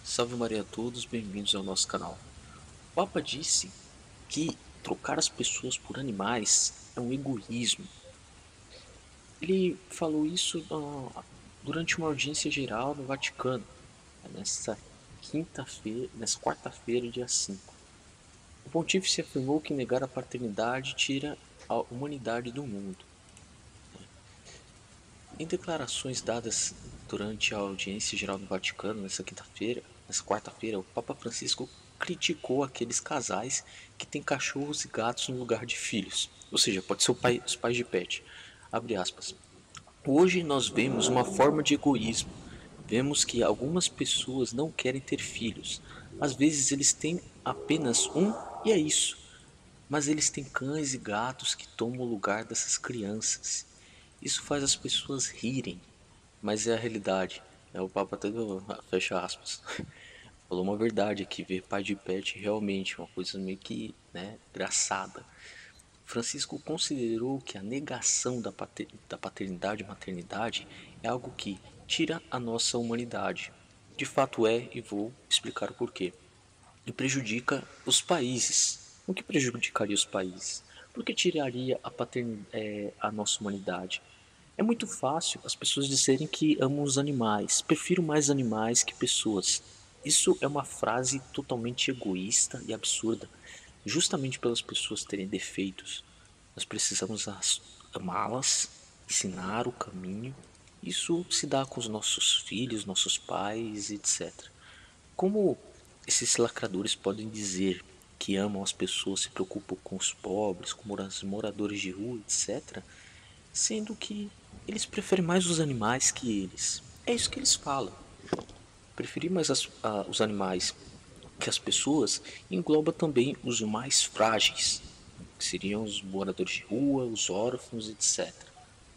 Salve Maria a todos, bem-vindos ao nosso canal. O Papa disse que trocar as pessoas por animais é um egoísmo. Ele falou isso durante uma audiência geral no Vaticano, nessa nessa quarta-feira, dia 5. O pontífice afirmou que negar a paternidade tira a humanidade do mundo. Em declarações dadas durante a audiência geral do Vaticano nessa quarta-feira, o Papa Francisco criticou aqueles casais que têm cachorros e gatos no lugar de filhos, ou seja, pode ser os pais de pet. Abre aspas. Hoje nós vemos uma forma de egoísmo. Vemos que algumas pessoas não querem ter filhos. Às vezes eles têm apenas um e é isso. Mas eles têm cães e gatos que tomam o lugar dessas crianças. Isso faz as pessoas rirem, mas é a realidade. O Papa até fecha aspas. Falou uma verdade aqui, ver pai de pet realmente é uma coisa meio que, engraçada. Francisco considerou que a negação da paternidade e maternidade é algo que tira a nossa humanidade. De fato é, e vou explicar o porquê. E prejudica os países. O que prejudicaria os países? Porque tiraria a nossa humanidade. É muito fácil as pessoas dizerem que amam os animais. Prefiro mais animais que pessoas. Isso é uma frase totalmente egoísta e absurda. Justamente pelas pessoas terem defeitos, nós precisamos amá-las, ensinar o caminho. Isso se dá com os nossos filhos, nossos pais, etc. Como esses lacradores podem dizer que amam as pessoas, se preocupam com os pobres, com os moradores de rua, etc., sendo que eles preferem mais os animais que eles? É isso que eles falam. Preferir mais os animais que as pessoas engloba também os mais frágeis, que seriam os moradores de rua, os órfãos, etc.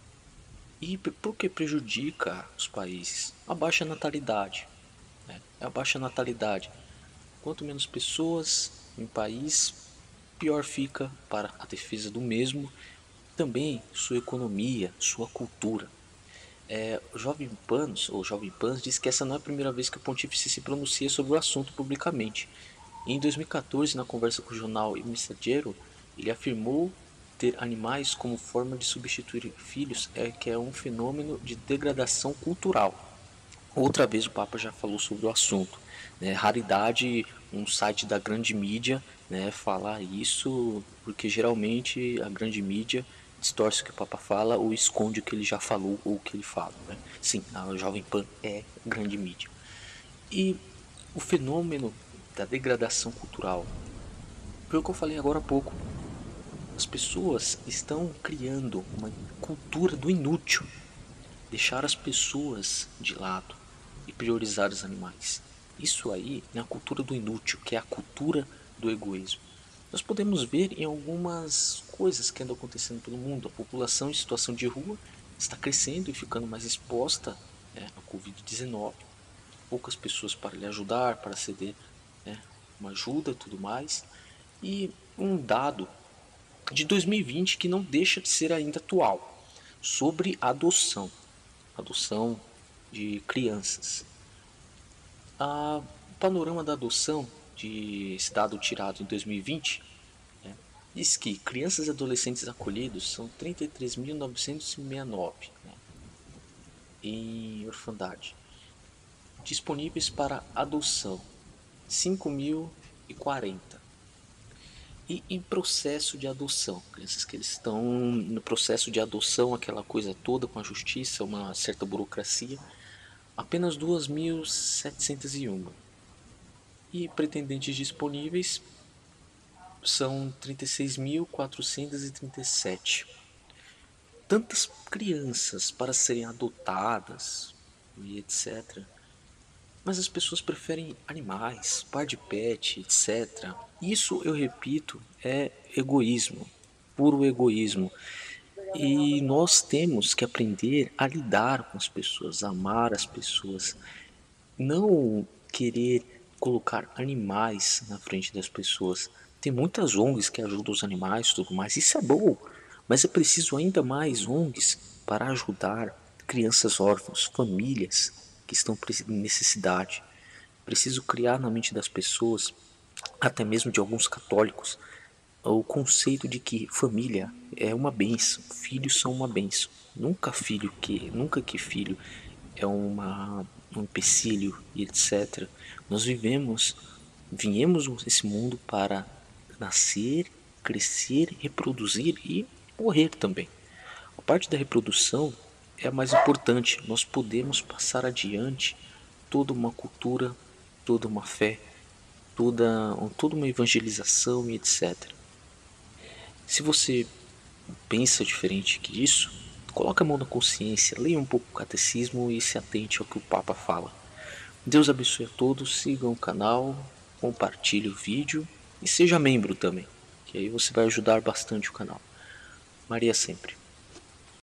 E por que prejudica os países? A baixa natalidade. É a baixa natalidade. Quanto menos pessoas em país, pior fica para a defesa do mesmo, também sua economia, sua cultura. O Jovem Pan diz que essa não é a primeira vez que o pontífice se pronuncia sobre o assunto publicamente. Em 2014, na conversa com o jornal Il Messaggero, ele afirmou ter animais como forma de substituir filhos que é um fenômeno de degradação cultural. Outra vez o Papa já falou sobre o assunto. Raridade um site da grande mídia, falar isso, porque geralmente a grande mídia distorce o que o Papa fala ou esconde o que ele já falou ou o que ele fala. Sim, a Jovem Pan é grande mídia. E o fenômeno da degradação cultural, foi o que eu falei agora há pouco. As pessoas estão criando uma cultura do inútil, deixar as pessoas de lado e priorizar os animais. Isso aí é a cultura do inútil, que é a cultura do egoísmo. Nós podemos ver em algumas coisas que andam acontecendo pelo mundo. A população em situação de rua está crescendo e ficando mais exposta à Covid-19. Poucas pessoas para lhe ajudar, para ceder uma ajuda e tudo mais. E um dado de 2020 que não deixa de ser ainda atual, sobre adoção de crianças. O panorama da adoção de esse dado tirado em 2020 diz que crianças e adolescentes acolhidos são 33.969 em orfandade. Disponíveis para adoção 5.040. E em processo de adoção, crianças que eles estão no processo de adoção, aquela coisa toda com a justiça, uma certa burocracia, apenas 2.701. E pretendentes disponíveis são 36.437. Tantas crianças para serem adotadas e etc. Mas as pessoas preferem animais, par de pet, etc. Isso, eu repito, é egoísmo, puro egoísmo. E nós temos que aprender a lidar com as pessoas, amar as pessoas, não querer colocar animais na frente das pessoas. Tem muitas ONGs que ajudam os animais e tudo mais, isso é bom, mas é preciso ainda mais ONGs para ajudar crianças órfãs, famílias que estão em necessidade. preciso criar na mente das pessoas, até mesmo de alguns católicos, o conceito de que família é uma bênção, filhos são uma bênção. Nunca que filho é um empecilho e etc. Nós viemos nesse mundo para nascer, crescer, reproduzir e morrer também. A parte da reprodução é a mais importante. Nós podemos passar adiante toda uma cultura, toda uma fé, toda uma evangelização e etc. Se você pensa diferente que isso, coloque a mão na consciência, leia um pouco o catecismo e se atente ao que o Papa fala. Deus abençoe a todos, sigam o canal, compartilhe o vídeo e seja membro também, que aí você vai ajudar bastante o canal. Maria sempre.